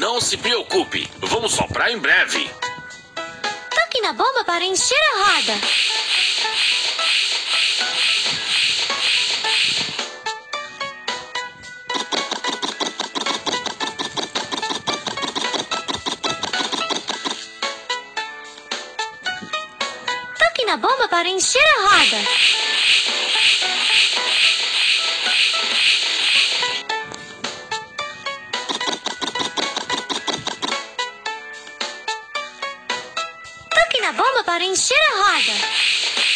Não se preocupe, vamos soprar em breve. Toque na bomba para encher a roda. Toque na bomba para encher a roda. Toque na bomba para encher a roda.